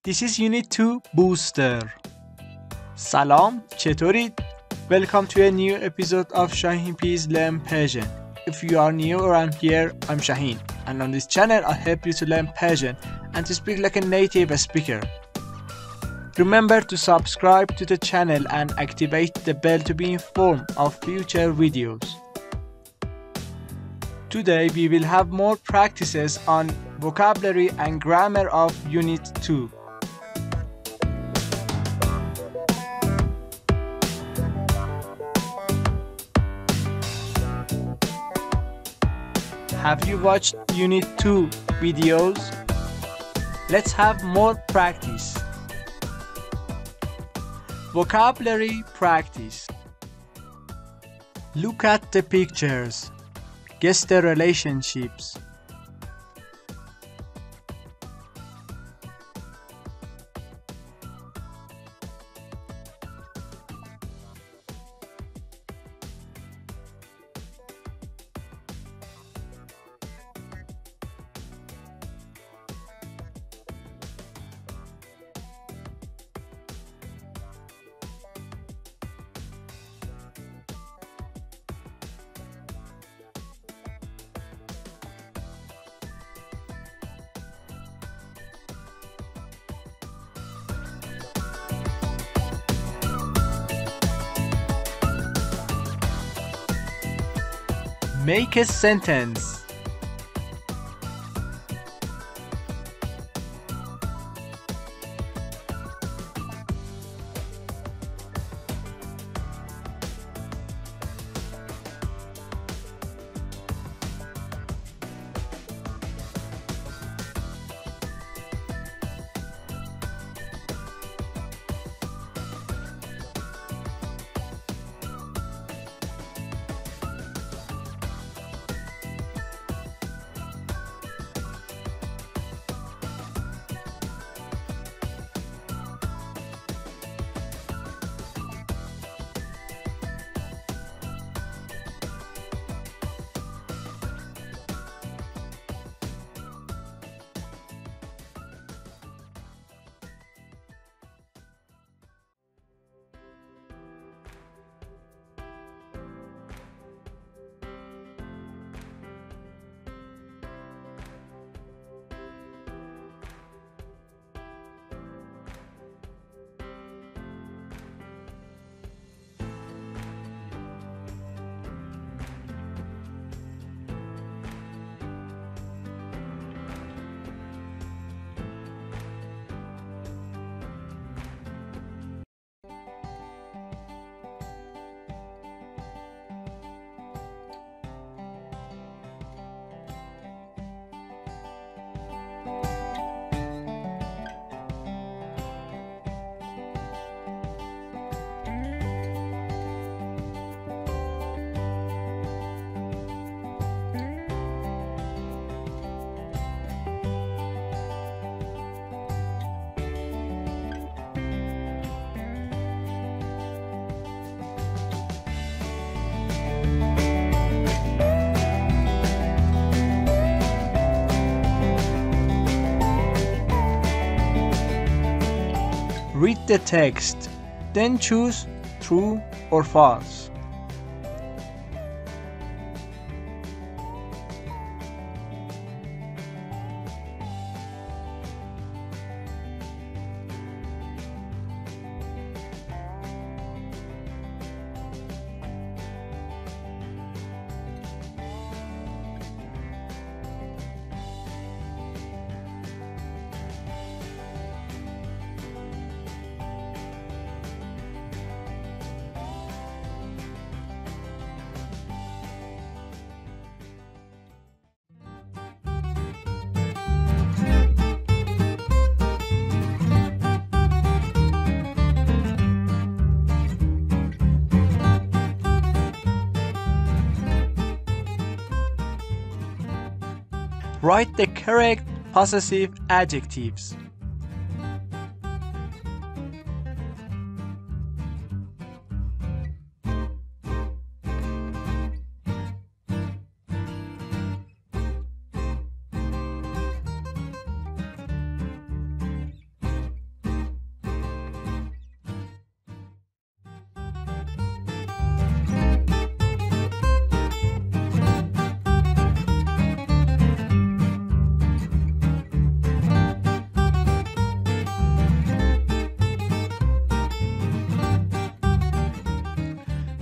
This is Unit 2 Booster. Salam, چطورید؟ Welcome to a new episode of ShahinPiz Learn Persian. If you are new around here, I'm Shahin, and on this channel I help you to learn Persian and to speak like a native speaker. Remember to subscribe to the channel and activate the bell to be informed of future videos. Today we will have more practices on vocabulary and grammar of Unit 2. Have you watched Unit 2 videos? Let's have more practice. Vocabulary practice. Look at the pictures. Guess the relationships. Make a sentence. Read the text, then choose true or false. Write the correct possessive adjectives.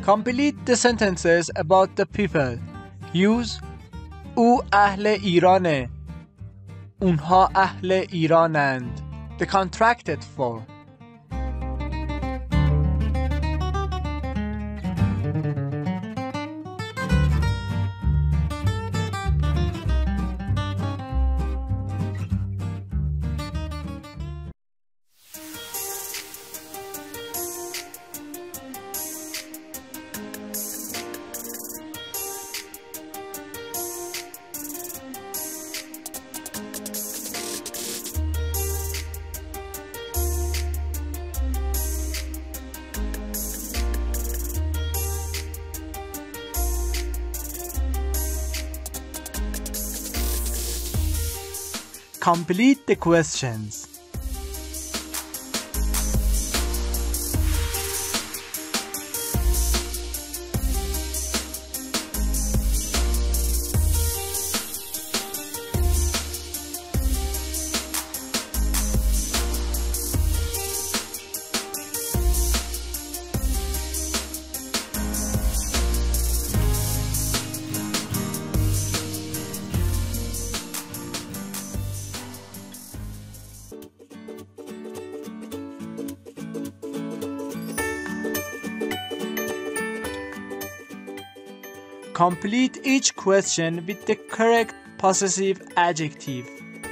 Complete the sentences about the people. Use او اهل ایرانه. اونها اهل ایرانند. The contracted form. Complete the questions. Complete each question with the correct possessive adjective.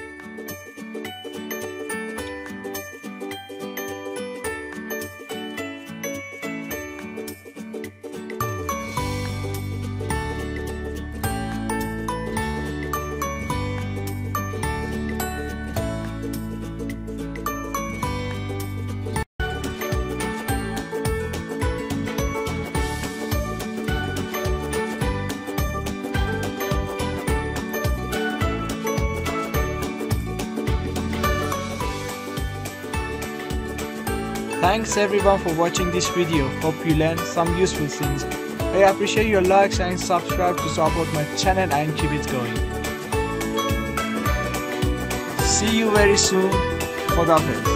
Thanks everyone for watching this video. Hope you learned some useful things. I appreciate your likes and subscribe to support my channel and keep it going. See you very soon. Khodafez.